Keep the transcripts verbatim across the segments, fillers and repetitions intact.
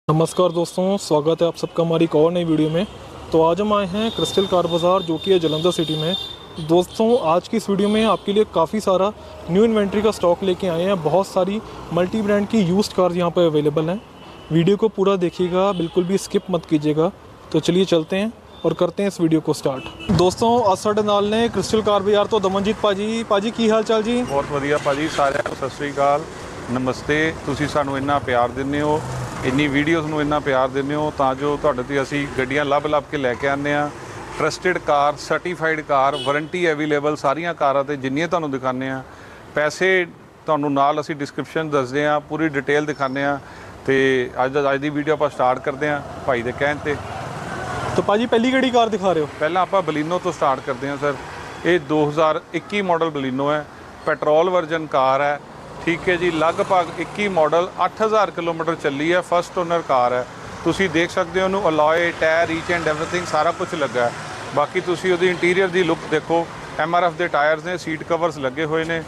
नमस्कार दोस्तों, स्वागत है आप सबका हमारी एक और नई वीडियो में। तो आज हम आए हैं क्रिस्टल कार बाज़ार जो कि है जलंधर सिटी में। दोस्तों आज की इस वीडियो में आपके लिए काफ़ी सारा न्यू इन्वेंट्री का स्टॉक लेके आए हैं। बहुत सारी मल्टी ब्रांड की यूज्ड कार यहाँ पर अवेलेबल हैं। वीडियो को पूरा देखिएगा, बिल्कुल भी स्किप मत कीजिएगा। तो चलिए चलते हैं और करते हैं इस वीडियो को स्टार्ट। दोस्तों अज साडे नाल ने क्रिस्टल कार बाज़ार तो दमनजीत भाजी। भाजी की हाल चाल जी? बहुत वधिया भाजी, सारिਆਂ ਨੂੰ सत श्री अकाल, नमस्ते। ਤੁਸੀਂ ਸਾਨੂੰ ਇੰਨਾ ਪਿਆਰ ਦਿੰਦੇ ਹੋ, ਇੰਨੀ ਵੀਡੀਓਜ਼ ਨੂੰ ਇੰਨਾ ਪਿਆਰ ਦਿੰਦੇ ਹੋ ਤਾਂ ਜੋ ਤੁਹਾਡੇ ਤੇ ਅਸੀਂ ਗੱਡੀਆਂ ਲੱਭ ਲੱਭ ਕੇ ਲੈ ਕੇ ਆਉਂਦੇ ਆ। Trusted car, certified car, warranty available ਸਾਰੀਆਂ ਕਾਰਾਂ ਤੇ ਜਿੰਨੀਆਂ ਤੁਹਾਨੂੰ ਦਿਖਾਉਂਦੇ ਆ। ਪੈਸੇ ਤੁਹਾਨੂੰ ਨਾਲ ਅਸੀਂ ਡਿਸਕ੍ਰਿਪਸ਼ਨ ਦੱਸਦੇ ਆ, ਪੂਰੀ ਡਿਟੇਲ ਦਿਖਾਉਂਦੇ ਆ। ਤੇ ਅੱਜ ਦਾ ਅੱਜ ਦੀ ਵੀਡੀਓ ਆਪਾਂ ਸਟਾਰਟ ਕਰਦੇ ਆ ਭਾਈ ਦੇ ਕਹਿਣ ਤੇ। तो भाजी पहली किहड़ी कार दिखा रहे हो? ਪਹਿਲਾਂ ਆਪਾਂ ਬਲੀਨੋ ਤੋਂ ਸਟਾਰਟ ਕਰਦੇ ਆ ਸਰ। ਇਹ दो हज़ार इक्कीस ਮਾਡਲ ਬਲੀਨੋ ਹੈ, ਪੈਟਰੋਲ ਵਰਜ਼ਨ ਕਾਰ ਹੈ। ठीक है जी, लगभग इक्की मॉडल अठ हज़ार किलोमीटर चली है, फस्ट ओनर कार है। तुसी देख सकते हो उन्होंने alloy, tyre, each and everything सारा कुछ लगा है। बाकी तुसी उहदी इंटीरियर की लुक देखो, एम आर एफ के टायर्स ने, सीट कवर्स लगे हुए ने।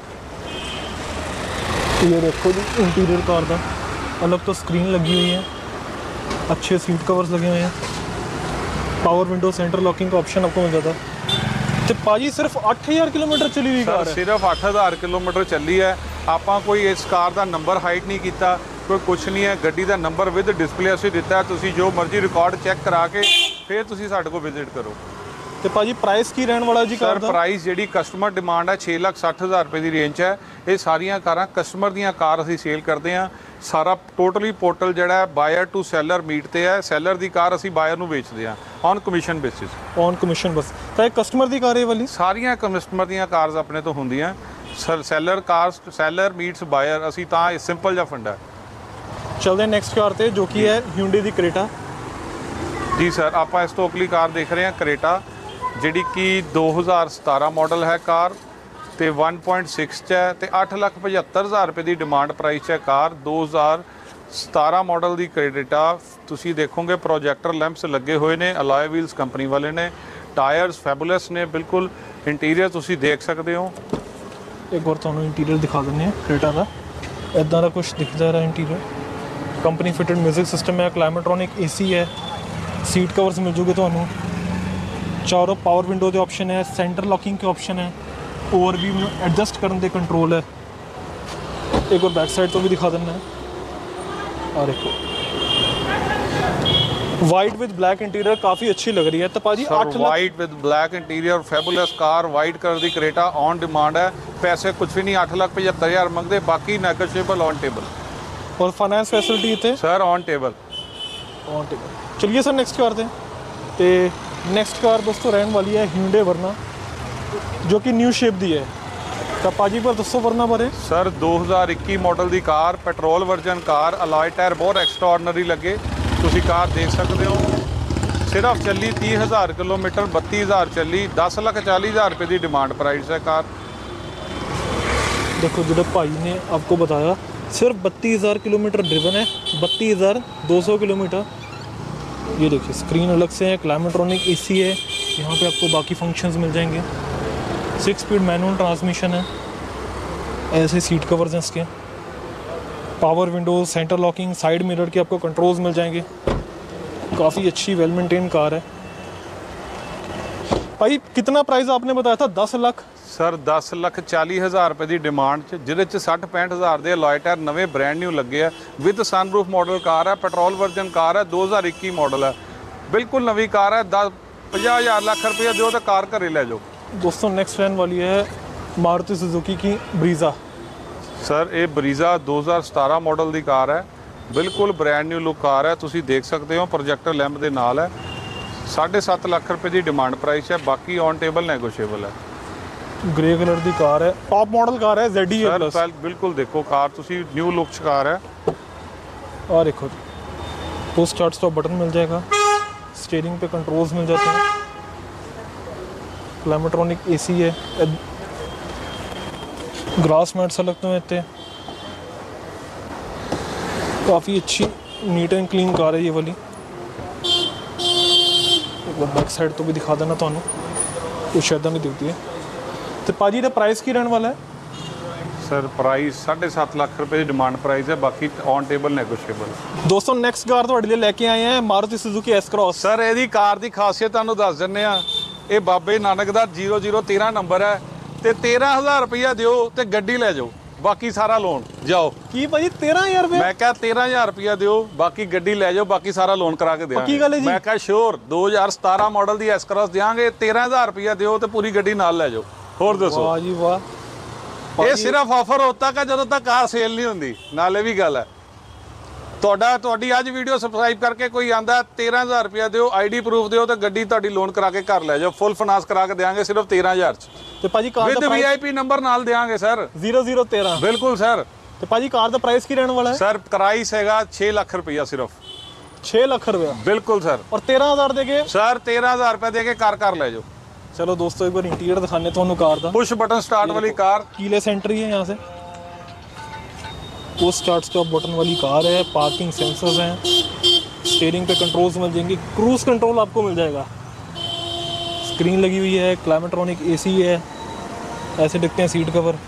ये देखो जी इंटीरियर कार का अलग तो स्क्रीन लगी हुई है, अच्छे सीट कवर्स लगे हुए हैं, पावर विंडो, सेंटर लॉकिंग का ऑप्शन आपको मिल जाता है। तो पाजी सिर्फ अठ हज़ार किलोमीटर चली हुई कार है? सिर्फ अठ हज़ार किलोमीटर चली है। ਆਪਾਂ ਕੋਈ ਇਸ ਕਾਰ ਦਾ ਨੰਬਰ ਹਾਈਡ ਨਹੀਂ ਕੀਤਾ, ਕੋਈ ਕੁਛ ਨਹੀਂ ਹੈ। ਗੱਡੀ ਦਾ ਨੰਬਰ ਵਿਦ ਡਿਸਪਲੇ ਅਸੀਂ ਦਿੱਤਾ। ਤੁਸੀਂ ਜੋ ਮਰਜ਼ੀ ਰਿਕਾਰਡ ਚੈੱਕ ਕਰਾ ਕੇ ਫਿਰ ਤੁਸੀਂ ਸਾਡੇ ਕੋਲ ਵਿਜ਼ਿਟ ਕਰੋ। ਤੇ ਭਾਜੀ ਪ੍ਰਾਈਸ ਕੀ ਰਹਿਣ ਵਾਲਾ ਜੀ ਕਾਰ ਦਾ? ਸਰ ਪ੍ਰਾਈਸ ਜਿਹੜੀ ਕਸਟਮਰ ਡਿਮਾਂਡ ਹੈ ਛੇ ਲੱਖ ਸੱਠ ਹਜ਼ਾਰ ਰੁਪਏ ਦੀ ਰੇਂਜ ਹੈ। ਇਹ ਸਾਰੀਆਂ ਕਾਰਾਂ ਕਸਟਮਰ ਦੀਆਂ ਕਾਰ ਅਸੀਂ ਸੇਲ ਕਰਦੇ ਹਾਂ। ਸਾਰਾ ਟੋਟਲੀ ਪੋਰਟਲ ਜਿਹੜਾ ਹੈ ਬਾਇਰ ਟੂ ਸੈਲਰ ਮੀਟ ਤੇ ਹੈ। ਸੈਲਰ ਦੀ ਕਾਰ ਅਸੀਂ ਬਾਇਰ ਨੂੰ ਵੇਚਦੇ ਹਾਂ on commission basis. On commission ਬਸ। ਤਾਂ ਇਹ ਕਸਟਮਰ ਦੀ ਕਾਰ ਹੈ ਵਾਲੀ? ਸਾਰੀਆਂ ਕਸਟਮਰ ਦੀਆਂ ਕਾਰਸ ਆਪਣੇ ਤੋਂ ਹੁੰਦੀਆਂ। Sir seller cars, seller meets buyer, ਅਸੀਂ ਤਾਂ ਇਹ ਸਿੰਪਲ ਜਿਹਾ ਫੰਡਾ। ਚਲਦੇ ਹਾਂ ਨੈਕਸਟ ਕਾਰ ਤੇ ਜੋ ਕਿ ਹੈ ਹਿਊਂਡਈ ਦੀ ਕਰੇਟਾ। ਜੀ ਸਰ, ਆਪਾਂ ਇਸ ਤੋਂ ਅਗਲੀ ਕਾਰ ਦੇਖ ਰਹੇ ਹਾਂ ਕਰੇਟਾ, ਜਿਹੜੀ ਕਿ दो हज़ार सतारह ਮਾਡਲ ਹੈ ਕਾਰ ਤੇ one point six ਚ ਹੈ ਤੇ ਅੱਠ ਲੱਖ ਪਝੱਤਰ ਹਜ਼ਾਰ ਰੁਪਏ ਦੀ ਡਿਮਾਂਡ ਪ੍ਰਾਈਸ ਹੈ ਕਾਰ। दो हज़ार सतारह ਮਾਡਲ ਦੀ ਕਰੇਟਾ। ਤੁਸੀਂ ਦੇਖੋਗੇ ਪ੍ਰੋਜੈਕਟਰ ਲੈਂਪਸ ਲੱਗੇ ਹੋਏ ਨੇ, ਅਲਾਈ ਵੀਲਸ ਕੰਪਨੀ ਵਾਲੇ ਨੇ, ਟਾਇਰਸ ਫੈਬੂਲਸ ਨੇ ਬਿਲਕੁਲ। ਇੰਟੀਰੀਅਰ ਤੁਸੀਂ ਦੇਖ ਸਕਦੇ ਹੋ। ਇੱਕ ਵਾਰ ਤੁਹਾਨੂੰ ਇੰਟੀਰੀਅਰ ਦਿਖਾ ਦਿੰਦੇ ਹਾਂ ਕਰੇਟਾ ਦਾ। ਇੱਦਾਂ ਦਾ ਕੁਛ ਦਿਖਦਾ ਰਿਹਾ interior. Company fitted music system ਹੈ, ਕਲਾਈਮੇਟ੍ਰੋਨਿਕ ਏਸੀ ਹੈ, ਸੀਟ ਕਵਰਸ ਮਿਲ ਜੂਗੇ ਤੁਹਾਨੂੰ। ਚਾਰੋਂ ਪਾਵਰ ਵਿੰਡੋ ਦੇ ਆਪਸ਼ਨ ਹੈ, ਸੈਂਟਰ ਲॉकिंग के ऑप्शन है, और भी एडजस्ट करने के कंट्रोल है। एक और बैक साइड तो भी दिखा देना है। और एक वाइट विद ब्लैक इंटीरियर काफ़ी अच्छी लग रही है। तो पाजी आठ white with black interior fabulous car, white colour की करेटा ऑन डिमांड है। पैसे कुछ भी नहीं, अठ लाख पचहत्तर हज़ार मंगते, बाकी नेगोशिएबल ऑन टेबल। और फाइनेंस फैसिलिटी इतने sir on table. On table. चलिए सर नेक्स्ट कार दें। तो नैक्सट कार दोस्तों रहने वाली है ह्यूंडई वरना, जो कि न्यू शेप दी है। तो पाजी पर दसो वरना बारे। सर दो हज़ार इक्कीस मॉडल की car, petrol version car, alloy tyre बहुत एक्सट्राऑर्डनरी लगे। तुसी कार देख सकते हो। सिर्फ चली तीस हज़ार किलोमीटर, बत्ती हज़ार चली, दस लख चालीस हज़ार रुपये की डिमांड प्राइस है कार। देखो जो भाई ने आपको बताया सिर्फ बत्तीस हज़ार किलोमीटर ड्रिवन है, बत्तीस हज़ार दो सौ किलोमीटर। ये देखिए स्क्रीन अलग से है, क्लाइमेट्रॉनिक एसी है, यहाँ पे आपको बाकी फंक्शंस मिल जाएंगे। सिक्स स्पीड मैनुअल ट्रांसमिशन है, ऐसे सीट कवर्स हैं इसके, power windows, centre locking, side mirror के आपको कंट्रोल्स मिल जाएंगे। काफ़ी अच्छी वेल मेंटेन कार है। भाई कितना प्राइस आपने बताया था? दस लाख सर दस लख चाली हज़ार रुपये की डिमांड च, जिहदे च सठ पैंठ हज़ार के अलॉय टायर नवे ब्रैंड न्यू लगे है। विद सनरूफ मॉडल कार है, पेट्रोल वर्जन कार है, दो हज़ार इक्कीस मॉडल है, बिल्कुल नवी कार है। दस पचास हज़ार लाख रुपया दो तो कार घरे ले जाओ। दोस्तों नेक्स्ट रहने वाली है मारुति सुजुकी की ब्रीज़ा। सर ये ब्रीज़ा दो हज़ार सतारह मॉडल की कार है, बिल्कुल ब्रैंड न्यू लुक कार है। तुसी देख सकते हो प्रोजेक्टर लैंप के नाल है। साढ़े सत्त लख रुपये की डिमांड प्राइस है, बाकी ऑन टेबल नेगोशिएबल है। ग्रे कलर की कार है, टॉप मॉडल कार है, जेड ई प्लस। बिल्कुल देखो कार तुसी न्यू लुक च कार है। और देखो पुश स्टार्ट स्टॉप बटन मिल जाएगा, स्टीयरिंग पे कंट्रोल्स मिल जाते हैं, क्लाइमेट्रॉनिक एसी है, ग्रास मैट्स लगते हैं इतने। काफ़ी अच्छी नीट एंड क्लीन कार है ये वाली। एक बार बैक साइड तो भी दिखा देना थानू, कुछ ऐसा नहीं दिखती है। तो पाजी का प्राइस की रहने वाला है? सर प्राइस साढ़े सत्त लाख रुपए की डिमांड प्राइस है, बाकी ऑन टेबल नेगोशिएबल। दोस्तों नेक्स्ट कार ਤੁਹਾਡੇ ਲਈ ਲੈ ਕੇ ਆਏ हैं Maruti Suzuki S cross. Sir ਇਹਦੀ ਕਾਰ ਦੀ ਖਾਸੀਅਤ ਤੁਹਾਨੂੰ ਦੱਸ ਦਿੰਨੇ ਆ। ਇਹ ਬਾਬੇ ਨਾਨਕ ਦਾ ਜ਼ੀਰੋ ਜ਼ੀਰੋ ਤੇਰਾਂ ਨੰਬਰ ਹੈ ਤੇ ਤੇਰਾਂ ਹਜ਼ਾਰ ਰੁਪਇਆ ਦਿਓ ਤੇ ਗੱਡੀ ਲੈ ਜਾਓ, ਬਾਕੀ ਸਾਰਾ ਲੋਨ ਜਾਓ। ਕੀ ਭਾਜੀ ਤੇਰਾਂ ਹਜ਼ਾਰ ਰੁਪਏ? ਮੈਂ ਕਿਹਾ ਤੇਰਾਂ ਹਜ਼ਾਰ ਰੁਪਇਆ ਦਿਓ, ਬਾਕੀ ਗੱਡੀ ਲੈ ਜਾਓ, ਬਾਕੀ ਸਾਰਾ ਲੋਨ ਕਰਾ ਕੇ ਪੱਕੀ ਗੱਲ ਹੈ ਦਿਆਂਗੇ। ਜੀ? ਮੈਂ ਕਿਹਾ ਸ਼ੋਰ ਦੋ ਹਜ਼ਾਰ ਸਤਾਰਾਂ ਮਾਡਲ ਦੀ ਐਸ ਕ੍ਰਾਸ ਦਿਆਂਗੇ, ਤੇਰਾਂ ਹਜ਼ਾਰ ਰੁਪਇਆ ਦਿਓ ਤੇ ਪੂਰੀ ਗੱਡੀ ਨਾਲ ਲੈ ਜਾਓ। ਹੋਰ ਦੱਸੋ। ਵਾਹ ਜੀ ਵਾਹ। ਇਹ ਸਿਰਫ ਆਫਰ ਉਦੋਂ ਤੱਕ ਜਦੋਂ ਤੱਕ ਕਾਰ ਸੇਲ ਨਹੀਂ ਹੁੰਦੀ। ਨਾਲੇ ਵੀ ਗੱਲ ਹੈ ਤੁਹਾਡਾ ਤੁਹਾਡੀ ਅੱਜ ਵੀਡੀਓ ਸਬਸਕ੍ਰਾਈਬ ਕਰਕੇ ਕੋਈ ਆਂਦਾ ਤੇਰਾਂ ਹਜ਼ਾਰ ਰੁਪਇਆ ਦਿਓ, ਆਈਡੀ ਪ੍ਰੂਫ ਦਿਓ ਤੇ ਗੱਡੀ ਤੁਹਾਡੀ ਲੋਨ ਕਰਾ ਕੇ ਘਰ ਲੈ ਜਾਓ। ਫੁੱਲ ਫਾਈਨਾਂਸ ਕਰਾ ਕੇ ਦੇਵਾਂਗੇ ਸਿਰਫ ਤੇਰਾਂ ਹਜ਼ਾਰ ਚ। ਤੇ ਭਾਜੀ ਕਾਰ ਵਿਦ ਦਾ ਵੀਆਈਪੀ ਨੰਬਰ ਨਾਲ ਦੇਵਾਂਗੇ ਸਰ। ਜ਼ੀਰੋ ਜ਼ੀਰੋ ਤੇਰਾਂ। ਬਿਲਕੁਲ ਸਰ। ਤੇ ਭਾਜੀ ਕਾਰ ਦਾ ਪ੍ਰਾਈਸ ਕੀ ਰਹਿਣ ਵਾਲਾ ਹੈ? ਸਰ ਪ੍ਰਾइस ਹੈਗਾ छह ਲੱਖ ਰੁਪਇਆ ਸਿਰਫ। छह ਲੱਖ ਰੁਪਇਆ? ਬਿਲकुल सर। और तेरह हज़ार ਦੇ ਕੇ? सर तेरह हज़ार रुपए दे के कार कार ले जाओ। चलो दोस्तों एक बार इंटीरियर दिखाने ਤੁਹਾਨੂੰ ਕਾਰ ਦਾ। पुश बटन स्टार्ट वाली कार। कीलेस एंट्री है यहाँ से। पुश स्टार्ट स्टॉप बटन वाली कार है, पार्किंग सेंसर्स हैं, स्टीयरिंग पे कंट्रोल्स मिल जाएंगे, क्रूज कंट्रोल आपको मिल जाएगा, स्क्रीन लगी हुई है, क्लाइमेट्रॉनिक एसी है, ऐसे दिखते हैं सीट कवर।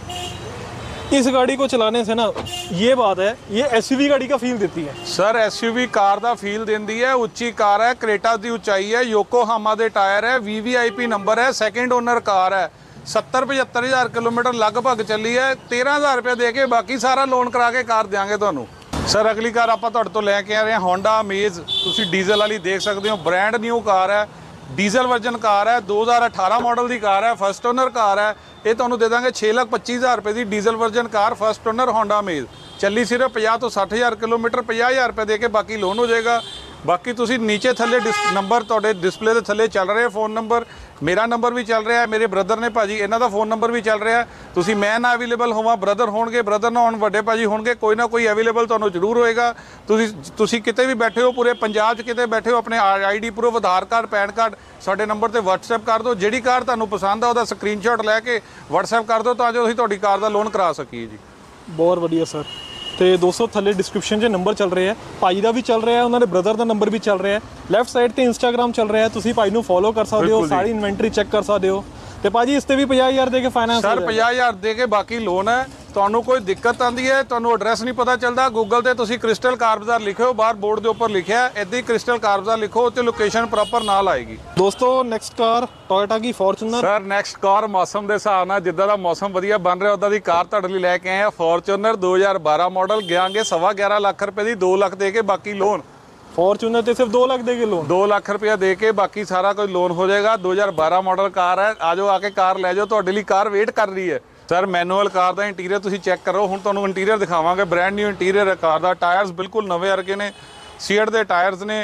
इस गाड़ी को चलाने से ना ये बात है, ये एसयूवी गाड़ी का फील देती है सर। एसयूवी कार ਦਾ ਫੀਲ ਦਿੰਦੀ ਹੈ। ਉੱਚੀ ਕਾਰ ਹੈ, ਕ੍ਰੇਟਾ ਦੀ ਉਚਾਈ ਹੈ, ਯੋਕੋਹਾਮਾ ਦੇ ਟਾਇਰ ਹੈ, ਵੀਵੀਆਈਪੀ ਨੰਬਰ ਹੈ, ਸੈਕਿੰਡ ਓਨਰ ਕਾਰ ਹੈ, सत्तर पचहत्तर हज़ार किलोमीटर लगभग चली है। तेरह हज़ार रुपये दे के बाकी सारा लोन करा के कार देंगे ਤੁਹਾਨੂੰ। सर अगली कार आप ਤੁਹਾਡੇ ਤੋਂ ਲੈ ਕੇ ਆ ਰਹੇ ਹਾਂ ਹੋਂਡਾ ਅਮੇਜ਼। ਤੁਸੀਂ ਡੀਜ਼ਲ ਵਾਲੀ ਦੇਖ ਸਕਦੇ ਹੋ, ਬ੍ਰਾਂਡ ਨਿਊ ਕਾਰ ਹੈ, ਡੀਜ਼ਲ ਵਰਜਨ ਕਾਰ ਹੈ, ਦੋ ਹਜ਼ਾਰ ਅਠਾਰਾਂ ਮਾਡਲ ਦੀ ਕਾਰ ਹੈ, ਫਸਟ ਓਨਰ ਕਾਰ ਹੈ। ਇਹ ਤੁਹਾਨੂੰ ਦੇ ਦਾਂਗੇ छह ਲੱਖ पच्चीस हज़ार रुपये ਦੀ diesel version car, first owner Honda Amaze. ਚੱਲੀ ਸਿਰਫ ਪੰਜਾਹ ਤੋਂ ਸੱਠ ਹਜ਼ਾਰ ਕਿਲੋਮੀਟਰ, ਪੰਜਾਹ ਹਜ਼ਾਰ ਰੁਪਏ ਦੇ ਕੇ ਬਾਕੀ ਲੋਨ ਹੋ ਜਾਏਗਾ। ਬਾਕੀ ਤੁਸੀਂ ਨੀਚੇ ਥੱਲੇ ਨੰਬਰ ਤੁਹਾਡੇ ਡਿਸਪਲੇ ਦੇ ਥੱਲੇ ਚੱਲ ਰਹੇ ਫੋਨ ਨੰਬਰ, ਮੇਰਾ ਨੰਬਰ ਵੀ ਚੱਲ ਰਿਹਾ, ਮੇਰੇ ਬ੍ਰਦਰ ਨੇ ਭਾਜੀ ਇਹਨਾਂ ਦਾ ਫੋਨ ਨੰਬਰ ਵੀ ਚੱਲ ਰਿਹਾ। ਤੁਸੀਂ ਮੈਂ ਨਾ ਅਵੇਲੇਬਲ ਹੋਵਾਂ, ਬ੍ਰਦਰ ਹੋਣਗੇ, ਬ੍ਰਦਰ ਨਾ ਹੋਣ, ਵੱਡੇ ਭਾਜੀ ਹੋਣਗੇ, ਕੋਈ ਨਾ ਕੋਈ ਅਵੇਲੇਬਲ ਤੁਹਾਨੂੰ ਜ਼ਰੂਰ ਹੋਏਗਾ। ਤੁਸੀਂ ਤੁਸੀਂ ਕਿਤੇ ਵੀ ਬੈਠੇ ਹੋ, ਪੂਰੇ ਪੰਜਾਬ 'ਚ ਕਿਤੇ ਬੈਠੇ ਹੋ, ਆਪਣੇ ID proof, Aadhaar card, PAN card ਸਾਡੇ ਨੰਬਰ ਤੇ WhatsApp ਕਰ ਦਿਓ। ਜਿਹੜੀ ਕਾਰ ਤੁਹਾਨੂੰ ਪਸੰਦ ਆ ਉਹਦਾ ਸਕਰੀਨਸ਼ਾਟ ਲੈ ਕੇ WhatsApp ਕਰ ਦਿਓ ਤਾਂ ਜੋ ਅਸੀਂ ਤੁਹਾਡੀ ਕਾਰ ਦਾ ਲੋਨ ਕਰਾ ਸਕੀਏ ਜੀ। ਬਹੁਤ ਵਧੀਆ ਸਰ। ਤੇ ਦੋਸਤੋ ਥੱਲੇ ਡਿਸਕ੍ਰਿਪਸ਼ਨ 'ਚ ਨੰਬਰ ਚੱਲ ਰਿਹਾ ਹੈ, ਭਾਈ ਦਾ ਵੀ ਚੱਲ ਰਿਹਾ ਹੈ, ਉਹਨਾਂ ਦੇ ਬ੍ਰਦਰ ਦਾ ਨੰਬਰ ਵੀ ਚੱਲ ਰਿਹਾ ਹੈ, ਲੈਫਟ ਸਾਈਡ ਤੇ ਇੰਸਟਾਗ੍ਰਾਮ ਚੱਲ ਰਿਹਾ ਹੈ, ਤੁਸੀਂ ਭਾਈ ਨੂੰ ਫੋਲੋ ਕਰ ਸਕਦੇ ਹੋ, ਸਾਰੀ ਇਨਵੈਂਟਰੀ ਚੈੱਕ ਕਰ ਸਕਦੇ ਹੋ। ਤੇ ਭਾਜੀ ਇਸ ਤੇ ਵੀ ਪੰਜਾਹ ਹਜ਼ਾਰ ਦੇ ਕੇ ਫਾਈਨਾਂਸ ਸਰ ਪੰਜਾਹ ਹਜ਼ਾਰ ਦੇ ਕੇ ਬਾਕੀ ਲੋਨ ਹੈ। ਤੁਹਾਨੂੰ ਕੋਈ ਦਿੱਕਤ ਆਂਦੀ ਹੈ, ਤੁਹਾਨੂੰ ਐਡਰੈਸ ਨਹੀਂ ਪਤਾ ਚੱਲਦਾ, ਗੂਗਲ ਤੇ ਤੁਸੀਂ ਕ੍ਰਿਸਟਲ ਕਾਰ ਬਾਜ਼ਾਰ ਲਿਖਿਓ, ਬਾਹਰ ਬੋਰਡ ਦੇ ਉੱਪਰ ਲਿਖਿਆ ਇੱਦਾਂ ਹੀ ਕ੍ਰਿਸਟਲ ਕਾਰ ਬਾਜ਼ਾਰ ਲਿਖੋ, ਉੱਤੇ ਲੋਕੇਸ਼ਨ ਪ੍ਰੋਪਰ ਨਾਲ ਆਏਗੀ। ਦੋਸਤੋ ਨੈਕਸਟ ਕਾਰ ਟੋਇਟਾ ਦੀ ਫੋਰਚੂਨਰ। ਸਰ ਨੈਕਸਟ ਕਾਰ ਮੌਸਮ ਦੇ ਹਿਸਾਬ ਨਾਲ ਜਿੱਦਾਂ ਦਾ ਮੌਸਮ ਵਧੀਆ ਬਣ ਰਿਹਾ ਉੱਦਾਂ ਦੀ ਕਾਰ ਤੁਹਾਡੇ ਲਈ ਲੈ ਕੇ ਆਏ ਆ। ਫੋਰਚੂਨਰ ਦੋ ਹਜ਼ਾਰ ਬਾਰਾਂ ਮਾਡਲ, ਗਿਆਂਗੇ ਸਵਾ ਗਿਆਰਾਂ ਲੱਖ ਰੁਪਏ ਦੀ, ਦੋ ਲੱਖ ਦੇ ਕੇ ਬਾਕੀ ਲੋਨ। फॉर्च्यूनर ਤੇ सिर्फ दो लाख ਦੇ ਕੇ ਲੋਨ, दो ਲੱਖ ਰੁਪਇਆ ਦੇ ਕੇ ਬਾਕੀ ਸਾਰਾ ਕੁਝ ਲੋਨ ਹੋ ਜਾਏਗਾ। ਦੋ ਹਜ਼ਾਰ ਬਾਰਾਂ ਮਾਡਲ ਕਾਰ ਹੈ, ਆਜੋ ਆ ਕੇ ਕਾਰ ਲੈ ਜਾਓ, ਤੁਹਾਡੇ ਲਈ ਕਾਰ ਵੇਟ ਕਰ ਰਹੀ ਹੈ। ਸਰ ਮੈਨੂਅਲ ਕਾਰ ਦਾ ਇੰਟੀਰੀਅਰ ਤੁਸੀਂ ਚੈੱਕ ਕਰੋ। ਹੁਣ ਤੁਹਾਨੂੰ ਇੰਟੀਰੀਅਰ ਦਿਖਾਵਾਂਗੇ, ਬ੍ਰਾਂਡ ਨਿਊ ਇੰਟੀਰੀਅਰ ਹੈ ਕਾਰ ਦਾ। ਟਾਇਰਸ ਬਿਲਕੁਲ ਨਵੇਂ ਵਰਗੇ ਨੇ, ਸੀਟ ਦੇ ਟਾਇਰਸ ਨੇ।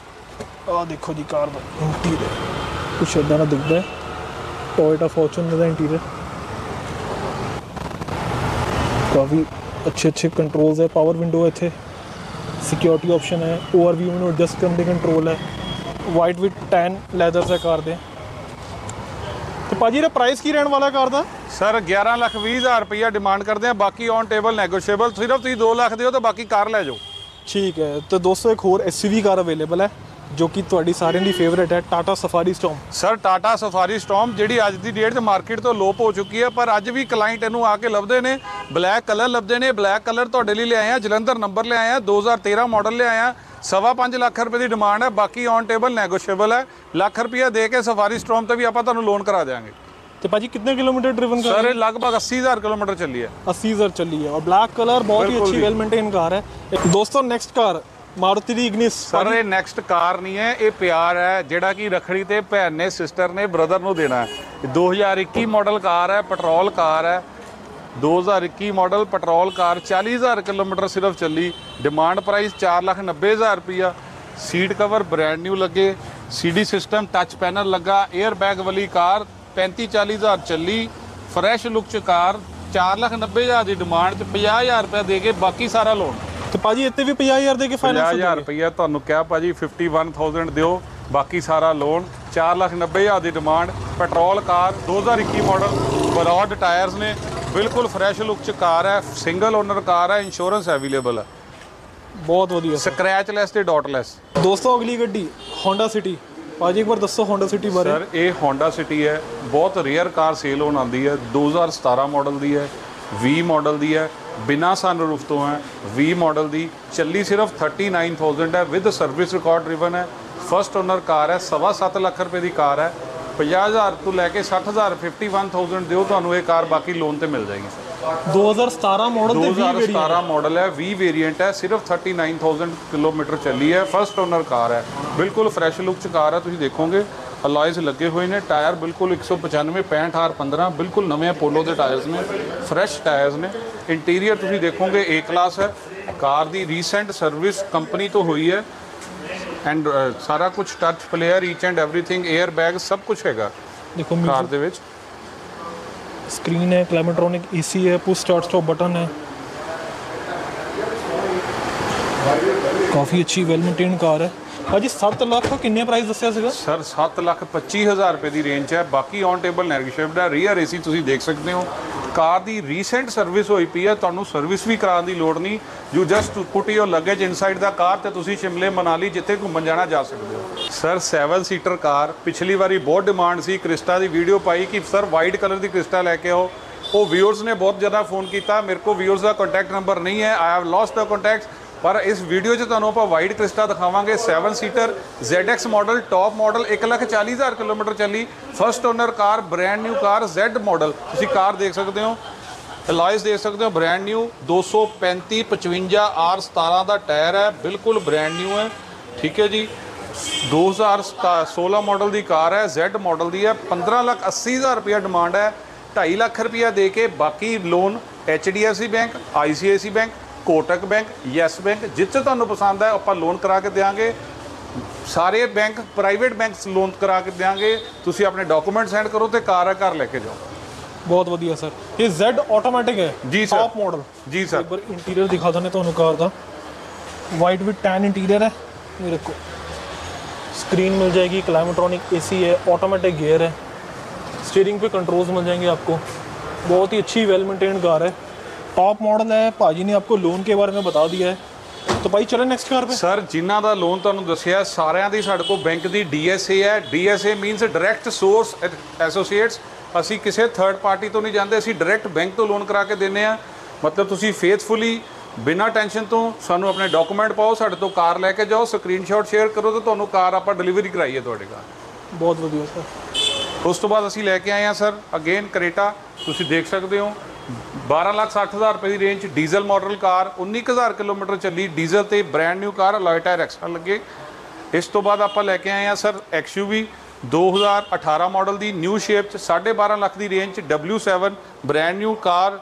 ਆ ਦੇਖੋ ਜੀ ਕਾਰ ਦਾ ਇੰਟੀਰੀਅਰ ਕੁਛ ਇਦਾਂ ਦਾ ਦਿਖਦਾ ਹੈ, ਟੋਇਟਾ ਫੋਰਚੂਨਰ ਦਾ ਇੰਟੀਰੀਅਰ। ਕਾਫੀ ਅੱਛੇ ਅੱਛੇ ਕੰਟਰੋਲਸ ਹੈ, ਪਾਵਰ ਵਿੰਡੋ ਹੈ ਇੱਥੇ, सिक्योरिटी ऑप्शन है, ओवरव्यू में एडजस्ट करने के कंट्रोल है, वाइट विथ टैन लैदर्स है कार दे। तो भाजी ਇਹਦਾ ਪ੍ਰਾਈਸ ਕੀ ਰਹਿਣ ਵਾਲਾ ਕਾਰ ਦਾ? ਸਰ ਗਿਆਰਾਂ ਲੱਖ ਵੀਹ ਹਜ਼ਾਰ ਰੁਪਈਆ ਡਿਮਾਂਡ ਕਰਦੇ ਆ, ਬਾਕੀ ਔਨ ਟੇਬਲ ਨੈਗੋਸ਼ੀਏਬਲ। ਸਿਰਫ ਤੁਸੀਂ ਦੋ ਲੱਖ ਦਿਓ ਤਾਂ ਬਾਕੀ ਕਾਰ ਲੈ ਜਾਓ। ਠੀਕ ਹੈ। तो दोस्तों एक और एसयूवी कार अवेलेबल है ਜੋ ਕਿ ਤੁਹਾਡੀ ਸਾਰਿਆਂ ਦੀ ਫੇਵਰੇਟ ਹੈ, Tata Safari Storm. Sir Tata Safari Storm ਜਿਹੜੀ ਅੱਜ ਦੀ ਡੇਟ 'ਚ ਮਾਰਕੀਟ ਤੋਂ ਲੋਪ ਹੋ ਚੁੱਕੀ ਹੈ, ਪਰ ਅੱਜ ਵੀ ਕਲਾਇੰਟ ਇਹਨੂੰ ਆ ਕੇ ਲੱਭਦੇ ਨੇ। ਬਲੈਕ ਕਲਰ ਲੱਭਦੇ ਨੇ, ਬਲੈਕ ਕਲਰ ਤੁਹਾਡੇ ਲਈ ਲਿਆਏ ਆ, ਜਲੰਧਰ ਨੰਬਰ ਲਿਆਏ ਆ, ਦੋ ਹਜ਼ਾਰ ਤੇਰਾਂ ਮਾਡਲ ਲਿਆਏ ਆ। ਸਵਾ ਪੰਜ ਲੱਖ ਰੁਪਏ ਦੀ ਡਿਮਾਂਡ ਹੈ, ਬਾਕੀ ਔਨ ਟੇਬਲ ਨੈਗੋਸ਼ੀਏਬਲ ਹੈ। ਲੱਖ ਰੁਪਇਆ ਦੇ ਕੇ ਸਫਾਰੀ ਸਟॉर्म ਤੇ ਵੀ ਆਪਾਂ ਤੁਹਾਨੂੰ ਲੋਨ ਕਰਾ ਦੇਵਾਂਗੇ। तो भाजी कितने किलोमीटर ड्रिवन कर? सर लगभग अस्सी हज़ार किलोमीटर चली है। अस्सी हज़ार चली है और ब्लैक कलर बहुत ही अच्छी वेल मेंटेन कार है। दोस्तों नेक्स्ट कार मारुति दी इग्निस। सर ये नेक्स्ट कार नहीं है, ये प्यार है ਜਿਹੜਾ ਕਿ रखड़ी ਤੇ ਭੈਣ ਨੇ ਸਿਸਟਰ ਨੇ ਬ੍ਰਦਰ ਨੂੰ ਦੇਣਾ ਹੈ। दो हज़ार इक्कीस ਮਾਡਲ ਕਾਰ ਹੈ, ਪੈਟਰੋਲ ਕਾਰ ਹੈ। दो हज़ार इक्कीस ਮਾਡਲ ਪੈਟਰੋਲ ਕਾਰ चालीस हज़ार किलोमीटर सिर्फ ਚੱਲੀ। डिमांड प्राइस चार लाख नब्बे हज़ार रुपया। सीट कवर ब्रांड न्यू लगे, सीडी सिस्टम टच पैनल लगा, एयर बैग वाली कार पैंती चालीस हज़ार ਚੱਲੀ। फ्रैश लुक च कार चार लाख नब्बे हज़ार की डिमांड च पचास हज़ार रुपया दे के बाकी सारा लोन। तो भाजी इतने भी पचास हज़ार दे के फाइनेंस पचास हज़ार रुपया ਤੁਹਾਨੂੰ ਕਿਹਾ ਭਾਜੀ इक्यावन हज़ार ਦਿਓ, बाकी सारा लोन। चार लाख नब्बे हज़ार की डिमांड। पेट्रोल कार दो हज़ार इक्कीस मॉडल, ब्रॉड टायर्स ने, बिल्कुल फ्रैश लुक च कार है, सिंगल ओनर कार है, इंश्योरेंस अवेलेबल है, बहुत वधिया, स्क्रैचलैस ते डॉटलैस। दोस्तों अगली गड्डी होंडा सिटी। भाजी एक बार दसो होंडा सिटी बारे। सर ये होंडा सिटी है, बहुत रेयर कार सेल होने आती है। दो हज़ार सतारह मॉडल दी है, ਵੀਹ ਮਾਡਲ ਦੀ ਹੈ, ਬਿਨਾ ਸਨਰੂਫ ਤੋਂ ਹੈ, ਵੀਹ ਮਾਡਲ ਦੀ ਚੱਲੀ ਸਿਰਫ ਥਰਟੀ ਨਾਈਨ थाउजेंड ਹੈ, ਵਿਦ ਸਰਵਿਸ ਰਿਕਾਰਡ ਡਰਿਵਨ ਹੈ, ਫਸਟ ਓਨਰ ਕਾਰ ਹੈ, ਸਵਾ ਸੱਤ ਲੱਖ ਰੁਪਏ ਦੀ ਕਾਰ ਹੈ। ਪੰਜਾਹ ਹਜ਼ਾਰ ਤੋਂ ਲੈ ਕੇ ਸੱਠ ਹਜ਼ਾਰ ਫਿਫਟੀ ਵਨ थाउजेंड ਦਿਓ, ਤੁਹਾਨੂੰ ਇਹ ਕਾਰ ਬਾਕੀ ਲੋਨ ਤੇ ਮਿਲ ਜਾਏਗੀ ਸਰ। ਦੋ ਹਜ਼ਾਰ ਸਤਾਰਾਂ ਮਾਡਲ ਦੋ ਹਜ਼ਾਰ ਸਤਾਰਾਂ ਮਾਡਲ ਹੈ, ਵੀਹ ਵੇਰੀਐਂਟ ਹੈ, ਸਿਰਫ ਥਰਟੀ ਨਾਈਨ थाउजेंड ਕਿਲੋਮੀਟਰ ਚੱਲੀ ਹੈ, ਫਸਟ ਓਨਰ ਕਾਰ ਹੈ, ਬਿਲਕੁਲ ਫਰੈਸ਼ ਲੁੱਕ ਚ ਕਾਰ ਹੈ। ਤੁਸੀਂ ਦੇਖੋਗੇ ਅਲਾਇਜ਼ ਲੱਗੇ ਹੋਏ ਨੇ, ਟਾਇਰ ਬਿਲਕੁਲ ਇੱਕ ਸੌ ਪਚਾਨਵੇਂ ਪੈਂਹਠ ਆਰ ਪੰਦਰਾਂ, ਬਿਲਕੁਲ ਨਵੇਂ ਅਪੋਲੋ ਦੇ ਟਾਇਰਸ ਨੇ, ਫਰੈਸ਼ ਟਾਇਰਸ ਨੇ। ਇੰਟੀਰੀਅਰ ਤੁਸੀਂ ਦੇਖੋਗੇ ਏ ਕਲਾਸ ਹੈ, ਕਾਰ ਦੀ ਰੀਸੈਂਟ ਸਰਵਿਸ ਕੰਪਨੀ ਤੋਂ ਹੋਈ ਹੈ, ਐਂਡ ਸਾਰਾ ਕੁਝ touch player each and everything, air bag ਸਭ ਕੁਝ ਹੈਗਾ देखो कार ਦੇ ਵਿੱਚ। स्क्रीन है, क्लाइमेट्रॉनिक एसी है, पुश स्टार्ट स्टॉप बटन है, काफ़ी अच्छी वेल मेंटेन कार है। भाजी सत्त लाख किन्ने प्राइस दस्सिया सीगा सर? सत्त लख पच्ची हज़ार रुपये की रेंज है, बाकी ऑन टेबल नैगोशिएबल है। रीयर एसी तुसीं देख सकते हो, कार की रीसेंट सर्विस होई पई है, तुहानूं सर्विस भी कराउण दी लोड़ नहीं। You just put your luggage inside the car ते तुसीं शिमले मनाली जिथे घूमन जाना जा सकते हो। सर सैवन सीटर कार, पिछली बारी बहुत डिमांड सी, क्रिस्टा की वीडियो पाई कि सर वाइट कलर की क्रिस्टा लैके आओ, वो व्यूअर्स ने बहुत ज़्यादा फोन किया, मेरे को व्यूअर्स का कॉन्टैक्ट नंबर नहीं है, I have lost the contact. पर इस वीडियो 'ਚ ਤੁਹਾਨੂੰ ਆਪਾਂ ਵਾਈਟ ਕ੍ਰਿਸਟਾ ਦਿਖਾਵਾਂਗੇ, seven seater Z X model, top model, ਇੱਕ ਲੱਖ ਚਾਲੀ ਹਜ਼ਾਰ ਕਿਲੋਮੀਟਰ ਚੱਲੀ, first owner car, brand new car, Z model. ਤੁਸੀਂ ਕਾਰ ਦੇਖ ਸਕਦੇ ਹੋ, ਅਲਾਇਜ਼ ਦੇਖ ਸਕਦੇ ਹੋ, ਬ੍ਰੈਂਡ ਨਿਊ, ਦੋ ਸੌ ਪੈਂਤੀ ਪਚਵੰਜਾ ਆਰ ਸਤਾਰਾਂ ਦਾ ਟਾਇਰ ਹੈ, ਬਿਲਕੁਲ ਬ੍ਰੈਂਡ ਨਿਊ ਹੈ। ਠੀਕ ਹੈ ਜੀ, ਦੋ ਹਜ਼ਾਰ ਸੋਲਾਂ ਮਾਡਲ ਦੀ ਕਾਰ ਹੈ, ਜ਼ੈਡ ਮਾਡਲ ਦੀ ਹੈ, ਪੰਦਰਾਂ ਲੱਖ अस्सी ਹਜ਼ਾਰ ਰੁਪਇਆ ਡਿਮਾਂਡ ਹੈ, ਢਾਈ ਲੱਖ ਰੁਪਇਆ ਦੇ ਕੇ ਬਾਕੀ loan H D F C bank, I C I C bank, Kotak bank, yes bank, ਜਿੱਥੇ ਤੁਹਾਨੂੰ ਪਸੰਦ ਹੈ ਆਪਾਂ ਲੋਨ ਕਰਾ ਕੇ ਦੇਵਾਂਗੇ। ਸਾਰੇ ਬੈਂਕ, ਪ੍ਰਾਈਵੇਟ ਬੈਂਕਸ ਲੋਨ ਕਰਾ ਕੇ ਦੇਵਾਂਗੇ। ਤੁਸੀਂ ਆਪਣੇ ਡਾਕੂਮੈਂਟ ਸੈਂਡ ਕਰੋ ਤੇ ਕਾਰ ਆ ਘਰ ਲੈ ਕੇ ਜਾਓ। बहुत वधिया सर। ये जेड ऑटोमेटिक है जी सर, टॉप मॉडल। जी सर। एक बार इंटीरियर दिखा देने तो कार का वाइट विद टैन इंटीरियर है, ये देखो स्क्रीन मिल जाएगी, क्लाइमेट्रॉनिक एसी है, ऑटोमेटिक गियर है, स्टीयरिंग पे कंट्रोल्स मिल जाएंगे आपको। बहुत ही अच्छी वेल मेंटेन कार है, टॉप मॉडल है। भाजी ने आपको लोन के बारे में बता दिया है, तो भाई चले नेक्स्ट कार पे। सर जिन्हों का लोन तुहानूं दस्सिया सारिਆਂ ਦੀ ਸਾਡੇ ਕੋਲ बैंक की डी एस ए है। D S A means direct source associates. ਅਸੀਂ ਕਿਸੇ ਥਰਡ ਪਾਰਟੀ ਤੋਂ ਨਹੀਂ ਜਾਂਦੇ, ਅਸੀਂ ਡਾਇਰੈਕਟ ਬੈਂਕ ਤੋਂ ਲੋਨ ਕਰਾ ਕੇ ਦਿੰਦੇ ਆ। ਮਤਲਬ ਤੁਸੀਂ ਫੇਥਫੁਲੀ ਬਿਨਾਂ ਟੈਨਸ਼ਨ ਤੋਂ ਸਾਨੂੰ ਆਪਣੇ ਡਾਕੂਮੈਂਟ ਪਾਓ, ਸਾਡੇ ਤੋਂ ਕਾਰ ਲੈ ਕੇ ਜਾਓ, ਸਕਰੀਨਸ਼ਾਟ ਸ਼ੇਅਰ ਕਰੋ ਤੇ ਤੁਹਾਨੂੰ ਕਾਰ ਆਪਾਂ ਡਿਲੀਵਰੀ ਕਰਾਈਏ ਤੁਹਾਡੇ ਘਰ। ਬਹੁਤ ਵਧੀਆ ਸਰ। ਉਸ ਤੋਂ ਬਾਅਦ ਅਸੀਂ ਲੈ ਕੇ ਆਏ ਆ ਸਰ ਅਗੇਨ ਕਰੇਟਾ, ਤੁਸੀਂ ਦੇਖ ਸਕਦੇ ਹੋ, ਬਾਰਾਂ ਲੱਖ ਸੱਠ ਹਜ਼ਾਰ ਰੁਪਏ ਦੀ ਰੇਂਜ, ਡੀਜ਼ਲ ਮਾਡਲ ਕਾਰ, ਉੱਨੀ ਕੁ ਹਜ਼ਾਰ ਕਿਲੋਮੀਟਰ ਚੱਲੀ, ਡੀਜ਼ਲ ਤੇ brand new car, alloy tyre extra ਲੱਗੇ। ਇਸ ਤੋਂ ਬਾਅਦ ਆਪਾਂ ਲੈ ਕੇ ਆਏ ਆ ਸਰ ਐਕਸ ਯੂ ਵੀ ਦੋ ਹਜ਼ਾਰ ਅਠਾਰਾਂ ਮਾਡਲ ਦੀ, ਨਿਊ ਸ਼ੇਪ 'ਚ, ਸਾਢੇ ਬਾਰਾਂ ਲੱਖ ਦੀ ਰੇਂਜ 'ਚ, W seven, brand new car,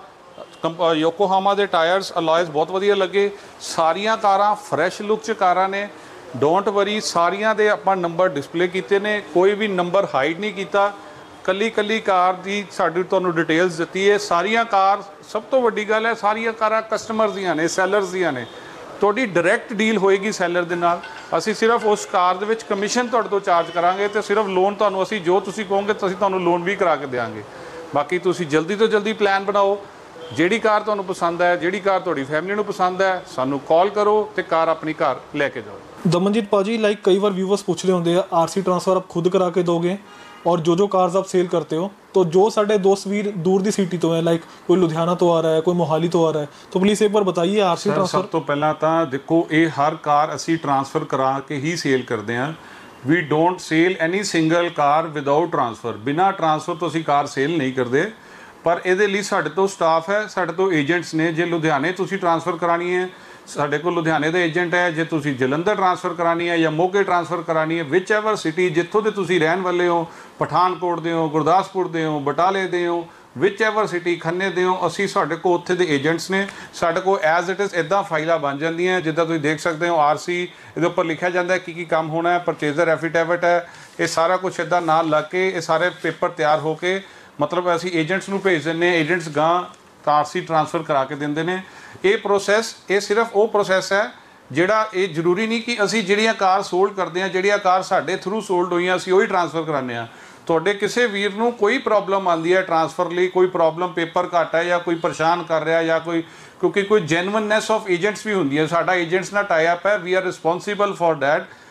Yokohama ਦੇ ਟਾਇਰਸ, ਅਲੋਇਜ਼ ਬਹੁਤ ਵਧੀਆ ਲੱਗੇ। ਸਾਰੀਆਂ ਕਾਰਾਂ ਫਰੈਸ਼ ਲੁੱਕ 'ਚ ਕਾਰਾਂ ਨੇ, ਡੋਂਟ ਵਰੀ, ਸਾਰੀਆਂ ਦੇ ਆਪਾਂ ਨੰਬਰ ਡਿਸਪਲੇ ਕੀਤੇ ਨੇ, ਕੋਈ ਵੀ ਨੰਬਰ ਹਾਈਡ ਨਹੀਂ ਕੀਤਾ। ਕੱਲੀ ਕੱਲੀ ਕਾਰ ਦੀ ਸਾਡੀ ਤੁਹਾਨੂੰ ਡਿਟੇਲਸ ਦਿੱਤੀ ਹੈ। ਸਾਰੀਆਂ ਕਾਰ, ਸਭ ਤੋਂ ਵੱਡੀ ਗੱਲ ਹੈ, ਸਾਰੀਆਂ ਕਾਰਾਂ ਕਸਟਮਰਸ ਦੀਆਂ ਨੇ, ਸੈਲਰਸ ਦੀਆਂ ਨੇ। ਤੁਹਾਡੀ ਡਾਇਰੈਕਟ ਡੀਲ ਹੋਏਗੀ ਸੈਲਰ ਦੇ ਨਾਲ। ਅਸੀਂ ਸਿਰਫ ਉਸ ਕਾਰ ਦੇ ਵਿੱਚ ਕਮਿਸ਼ਨ ਤੁਹਾਡੇ ਤੋਂ ਚਾਰਜ ਕਰਾਂਗੇ ਤੇ ਸਿਰਫ ਲੋਨ ਤੁਹਾਨੂੰ ਅਸੀਂ ਜੋ ਤੁਸੀਂ ਕਹੋਗੇ ਤਾਂ ਅਸੀਂ ਤੁਹਾਨੂੰ ਲੋਨ ਵੀ ਕਰਾ ਕੇ ਦੇਵਾਂਗੇ। ਬਾਕੀ ਤੁਸੀਂ ਜਲਦੀ ਤੋਂ ਜਲਦੀ ਪਲਾਨ ਬਣਾਓ। ਜਿਹੜੀ ਕਾਰ ਤੁਹਾਨੂੰ ਪਸੰਦ ਹੈ, ਜਿਹੜੀ ਕਾਰ ਤੁਹਾਡੀ ਫੈਮਿਲੀ ਨੂੰ ਪਸੰਦ ਹੈ, ਸਾਨੂੰ ਕਾਲ ਕਰੋ ਤੇ ਕਾਰ ਆਪਣੀ ਘਰ ਲੈ ਕੇ ਜਾਓ। दमनजीत पाजी, लाइक कई बार व्यूवर्स पूछ रहे होंगे आरसी ट्रांसफर आप खुद करा के दोगे और जो जो कार्स आप सेल करते हो, तो जो साढ़े दोस्त वीर दूर दी सिटी तो है, लाइक कोई लुधियाना तो आ रहा है, कोई मोहाली तो आ रहा है, तो प्लीज़ एक बार बताइए आरसी ट्रांसफर। सब तो पहला तो देखो ये हर कार असी ट्रांसफर करा के ही सेल करते हैं। We don't sell any single car without transfer. बिना ट्रांसफर तो असी कार सेल नहीं करते। पर ये लिए साढ़े तो स्टाफ है, साढ़े तो एजेंट्स ने। जे लुधियाने तुसी ट्रांसफर करानी है, ਸਾਡੇ ਕੋਲ ਲੁਧਿਆਣੇ ਦਾ ਏਜੰਟ ਹੈ। ਜੇ ਤੁਸੀਂ ਜਲੰਧਰ ਟ੍ਰਾਂਸਫਰ ਕਰਾਣੀ ਹੈ ਜਾਂ ਮੋਗੇ ਟ੍ਰਾਂਸਫਰ ਕਰਾਣੀ ਹੈ, ਵਿਚ ਐਵਰ ਸਿਟੀ ਜਿੱਥੋਂ ਦੇ ਤੁਸੀਂ ਰਹਿਣ ਵਾਲੇ ਹੋ, ਪਠਾਨਕੋਟ ਦੇ ਹੋ, ਗੁਰਦਾਸਪੁਰ ਦੇ ਹੋ, ਬਟਾਲੇ ਦੇ ਹੋ, ਵਿਚ ਐਵਰ ਸਿਟੀ, ਖੰਨੇ ਦੇ ਹੋ, ਅਸੀਂ ਸਾਡੇ ਕੋਲ ਉੱਥੇ ਦੇ ਏਜੰਟਸ ਨੇ। ਸਾਡੇ ਕੋਲ ਐਜ਼ ਇਟ ਇਜ਼ ਇੱਦਾਂ ਫਾਈਲਾਂ ਬਣ ਜਾਂਦੀਆਂ ਜਿੱਦਾਂ ਤੁਸੀਂ ਦੇਖ ਸਕਦੇ ਹੋ। ਆਰ ਸੀ ਇਹਦੇ ਉੱਪਰ ਲਿਖਿਆ ਜਾਂਦਾ ਕੀ ਕੀ ਕੰਮ ਹੋਣਾ ਹੈ, ਪਰਚੇਜ਼ਰ ਐਫੀਡੇਵਿਟ ਹੈ, ਇਹ ਸਾਰਾ ਕੁਛ ਇੱਦਾਂ ਨਾਲ ਲੱਗ ਕੇ ਇਹ ਸਾਰੇ ਪੇਪਰ ਤਿਆਰ ਹੋ ਕੇ ਮਤਲਬ ਅਸੀਂ ਏਜੰਟਸ ਨੂੰ ਭੇਜ ਦਿੰਦੇ ਹਾਂ। ਏਜੰਟਸ ਗਾਂ ਆਰ ਸੀ ਟ੍ਰਾਂਸਫਰ ਕਰਾ ਕੇ ਦਿੰਦੇ ਨੇ। ਇਹ ਪ੍ਰੋਸੈਸ ਇਹ ਸਿਰਫ ਉਹ ਪ੍ਰੋਸੈਸ ਹੈ ਜਿਹੜਾ ਇਹ ਜ਼ਰੂਰੀ ਨਹੀਂ ਕਿ ਅਸੀਂ ਜਿਹੜੀਆਂ ਕਾਰ ਸੋਲਡ ਕਰਦੇ ਹਾਂ, ਜਿਹੜੀਆਂ ਕਾਰ ਸਾਡੇ ਥਰੂ ਸੋਲਡ ਹੋਈਆਂ ਅਸੀਂ ਉਹੀ ਟ੍ਰਾਂਸਫਰ ਕਰਾਉਂਦੇ ਹਾਂ। ਤੁਹਾਡੇ ਕਿਸੇ ਵੀਰ ਨੂੰ ਕੋਈ ਪ੍ਰੋਬਲਮ ਆਉਂਦੀ ਹੈ ਟ੍ਰਾਂਸਫਰ ਲਈ, ਕੋਈ ਪ੍ਰੋਬਲਮ ਪੇਪਰ ਘੱਟ ਹੈ ਜਾਂ ਕੋਈ ਪਰੇਸ਼ਾਨ ਕਰ ਰਿਹਾ ਜਾਂ ਕੋਈ, ਕਿਉਂਕਿ ਕੋਈ ਜੈਨੂਇਨਨੈਸ ਆਫ ਏਜੰਟਸ ਵੀ ਹੁੰਦੀ ਹੈ। ਸਾਡਾ ਏਜੰਟਸ ਨਾਲ ਟਾਈ ਅਪ ਹੈ, we are responsible for that.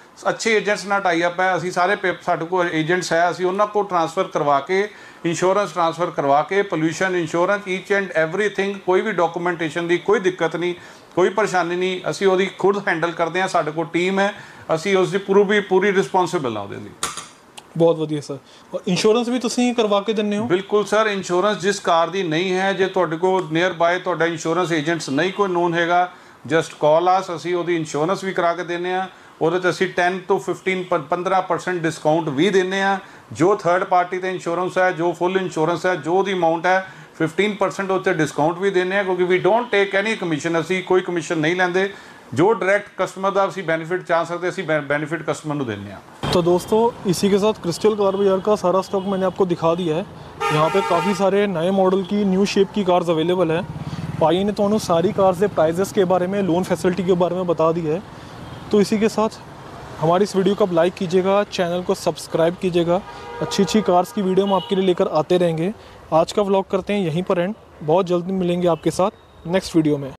ਅੱਛੇ ਏਜੰਟਸ ਨਾਲ ਟਾਈ ਅਪ ਹੈ, ਅਸੀਂ ਸਾਰੇ ਪੇ- ਸਾਡੇ ਕੋਲ ਏਜੰਟਸ ਹੈ, ਅਸੀਂ ਉਹਨਾਂ ਕੋਲ ਟ੍ਰਾਂਸਫਰ ਕਰਵਾ ਕੇ ਇੰਸ਼ੋਰੈਂਸ ਟ੍ਰਾਂਸਫਰ ਕਰਵਾ ਕੇ pollution insurance each and everything, ਕੋਈ ਵੀ ਡਾਕੂਮੈਂਟੇਸ਼ਨ ਦੀ ਕੋਈ ਦਿੱਕਤ ਨਹੀਂ, ਕੋਈ ਪਰੇਸ਼ਾਨੀ ਨਹੀਂ, ਅਸੀਂ ਉਹਦੀ ਖੁਦ ਹੈਂਡਲ ਕਰਦੇ ਹਾਂ। ਸਾਡੇ ਕੋਲ ਟੀਮ ਹੈ, ਅਸੀਂ ਉਸ ਦੀ ਪੂਰੀ ਪੂਰੀ ਰਿਸਪੌਂਸਿਬਲ ਹਾਂ ਉਹਦੇ ਲਈ। ਬਹੁਤ ਵਧੀਆ ਸਰ। ਔਰ ਇੰਸ਼ੋਰੈਂਸ ਵੀ ਤੁਸੀਂ ਕਰਵਾ ਕੇ ਦਿੰਦੇ ਹੋ? ਬਿਲਕੁਲ ਸਰ, ਇੰਸ਼ੋਰੈਂਸ ਜਿਸ ਕਾਰ ਦੀ ਨਹੀਂ ਹੈ, ਜੇ ਤੁਹਾਡੇ ਕੋਲ ਨੀਅਰ ਬਾਏ ਤੁਹਾਡਾ ਇੰਸ਼ੋਰੈਂਸ ਏਜੰਟਸ ਨਹੀਂ ਕੋਈ ਨੋਨ ਹੈਗਾ, ਜਸਟ ਕਾਲ ਆਸ, ਅਸੀਂ ਉਹਦੀ ਇੰਸ਼ੋਰੈਂਸ ਵੀ ਕਰਾ ਕੇ ਦਿੰਦੇ ਹਾਂ। ਉਹਦੇ 'ਚ ਅਸੀਂ ਟੈਨ ਤੋਂ ਫਿਫਟੀਨ ਪੰਦਰਾਂ ਪਰਸੈਂਟ ਡਿਸਕਾਊਂਟ ਵੀ ਦਿੰਦੇ ਹਾਂ। ਜੋ ਥਰਡ ਪਾਰਟੀ ਤੇ ਇੰਸ਼ੋਰੈਂਸ ਹੈ, ਜੋ ਫੁੱਲ ਇੰਸ਼ੋਰੈਂਸ ਹੈ, ਜੋ ਉਹਦੀ ਅਮਾਊਂਟ ਹੈ ਫਿਫਟੀਨ ਪਰਸੈਂਟ ਉੱਤੇ ਡਿਸਕਾਊਂਟ ਵੀ ਦਿੰਦੇ ਹਾਂ, ਕਿਉਂਕਿ ਵੀ ਡੋਂਟ ਟੇਕ ਐਨੀ ਕਮਿਸ਼ਨ, ਅਸੀਂ ਕੋਈ ਕਮਿਸ਼ਨ ਨਹੀਂ ਲੈਂਦੇ। ਜੋ डायरेक्ट कस्टमर का ਅਸੀਂ बेनिफिट चाह सकते ਅਸੀਂ बेनिफिट कस्टमर ਨੂੰ ਦਿੰਦੇ ਹਾਂ। तो दोस्तों इसी के साथ क्रिस्टल कार बाजार का सारा स्टॉक मैंने आपको दिखा दिया है। यहाँ पे काफ़ी सारे नए मॉडल की न्यू शेप की कार्स अवेलेबल है। भाई ने तो सारी कार्स के प्राइजेस के बारे में, लोन फैसिलिटी के बारे में बता दिया है। तो इसी के साथ हमारी इस वीडियो को आप लाइक कीजिएगा, चैनल को सब्सक्राइब कीजिएगा। अच्छी अच्छी कार्स की वीडियो हम आपके लिए लेकर आते रहेंगे। आज का व्लॉग करते हैं यहीं पर एंड, बहुत जल्दी मिलेंगे आपके साथ नेक्स्ट वीडियो में।